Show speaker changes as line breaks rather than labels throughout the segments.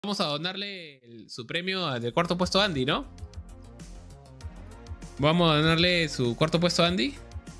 Vamos a donarle su premio del cuarto puesto a Andy, ¿no? Vamos a donarle su cuarto puesto a Andy.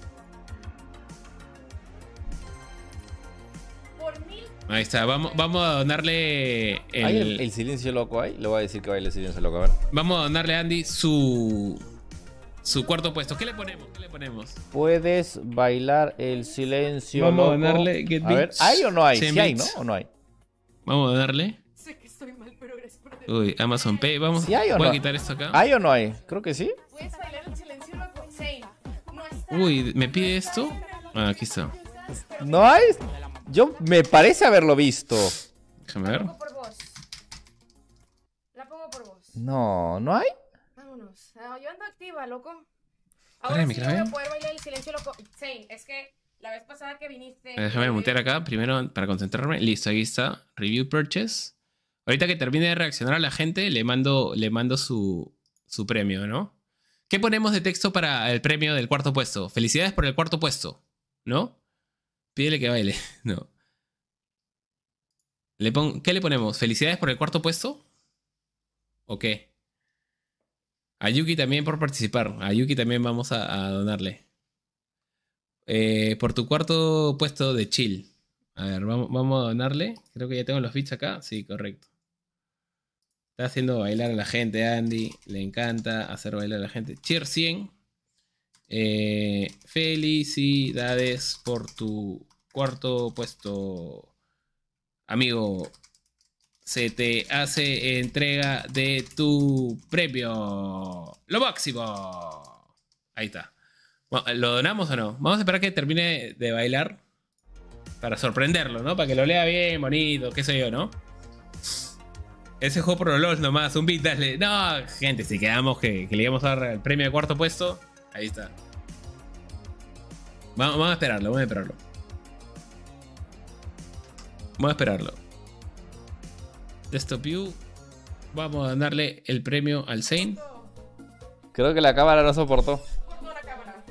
Ahí está, vamos a donarle
el silencio loco ahí. Le voy a decir que baile el silencio loco, a ver.
Vamos a donarle a Andy su cuarto puesto. ¿Qué le ponemos? ¿Qué le ponemos?
Puedes bailar el silencio
Vamos
loco.
a donarle Get
A ver,
Beats.
¿hay o no hay?
100
¿Sí hay, no?
bits.
¿O no hay?
Vamos a donarle.
Sé que estoy mal, pero gracias por
Uy, Amazon Pay, vamos.
¿Sí hay o
Voy a
no?
quitar esto acá.
¿Hay o no hay? Creo que sí.
Puedes bailar el silencio loco. Sí. No está.
Uy, ¿me pide esto? Ah, aquí está.
¿No hay? Yo me parece haberlo visto.
Déjame ver.
La pongo por vos. La pongo por vos.
No, ¿no hay?
Vámonos. Yo ando activa, loco.
¿Cuál
Ahora
es
sí
mi
yo voy
clave?
a poder bailar el silencio loco. Sí, es que la vez pasada que viniste...
Déjame mutear acá primero para concentrarme. Listo, aquí está. Review Purchase. Ahorita que termine de reaccionar a la gente, le mando su premio, ¿no? ¿Qué ponemos de texto para el premio del cuarto puesto? Felicidades por el cuarto puesto, ¿no? Pídele que baile. No. ¿Qué le ponemos? ¿Felicidades por el cuarto puesto? ¿O qué? A Yuki también por participar. A Yuki también vamos a donarle. Por tu cuarto puesto de chill. A ver, vamos a donarle. Creo que ya tengo los bits acá. Sí, correcto. Está haciendo bailar a la gente, Andy. Le encanta hacer bailar a la gente. Cheer 100. Felicidades por tu cuarto puesto. Amigo, se te hace entrega de tu premio. Lo máximo. Ahí está. Bueno, ¿lo donamos o no? Vamos a esperar que termine de bailar. Para sorprenderlo, ¿no? Para que lo lea bien, bonito, qué sé yo, ¿no? Ese juego por los LOL nomás, un beat, dale. No, gente, si quedamos que le íbamos a dar el premio de cuarto puesto. Ahí está. Vamos a esperarlo, vamos a esperarlo. Vamos a esperarlo. Desktop View. Vamos a darle el premio al Zane.
Creo que la cámara no soportó.
Corto la cámara.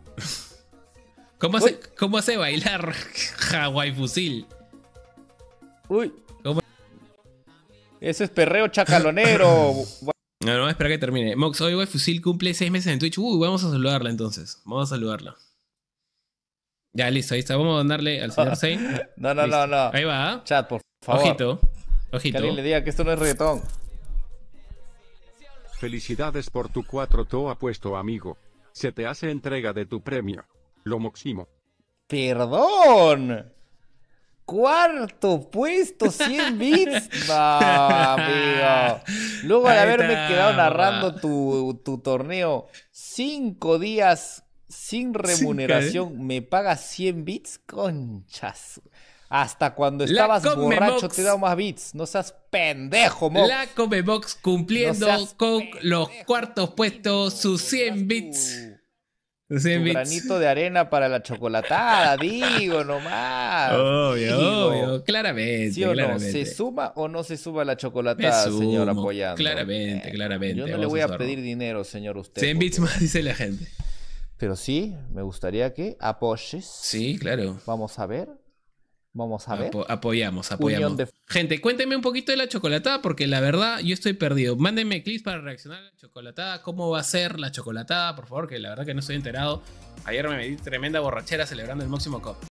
¿Cómo hace bailar Hawaii Fusil?
Uy.
¿Cómo?
Eso es perreo chacalonero.
No, vamos a esperar que termine. Mox, hoy Hawaii Fusil cumple 6 meses en Twitch. Uy, vamos a saludarla entonces. Vamos a saludarla. Ya, listo, ahí está. Vamos a darle al señor Zane.
No.
Ahí va.
Chat, por favor.
Ojito.
Que
Ojito.
alguien le diga que esto no es reggaetón.
Felicidades por tu 4 puesto, amigo. Se te hace entrega de tu premio. Lo máximo.
¡Perdón! Cuarto puesto, 100 bits. No, amigo. Luego de
Ahí
haberme
está,
quedado narrando
papá.
tu torneo 5 días sin remuneración, ¿me pagas 100 bits? Conchas. Hasta cuando
La
estabas
Come
borracho
Mox.
te daba más bits. No seas pendejo, Mox.
La Comebox cumpliendo
No seas
con
pendejo,
los cuartos
tío.
puestos sus 100
Tendrás
bits.
tu
Sus 100 bits.
granito de arena para la chocolatada, digo nomás.
Obvio,
digo.
obvio. Claramente,
¿Sí o no?
claramente.
¿Se suma o no se suma la
Me
chocolatada, señor,
sumo.
apoyando?
Claramente, claramente.
Yo no le
Vamos
voy a
hacerlo.
pedir dinero, señor, usted.
100 bits
porque-
más, dice la gente.
Pero sí, me gustaría que apoyes.
Sí, claro.
Vamos a ver. Vamos a ver.
Apoyamos.
Unión de-
Gente, cuéntenme un poquito de la chocolatada, porque la verdad yo estoy perdido. Mándenme clips para reaccionar a la chocolatada. ¿Cómo va a ser la chocolatada? Por favor, que la verdad que no estoy enterado. Ayer me metí tremenda borrachera celebrando el Máximo Cup.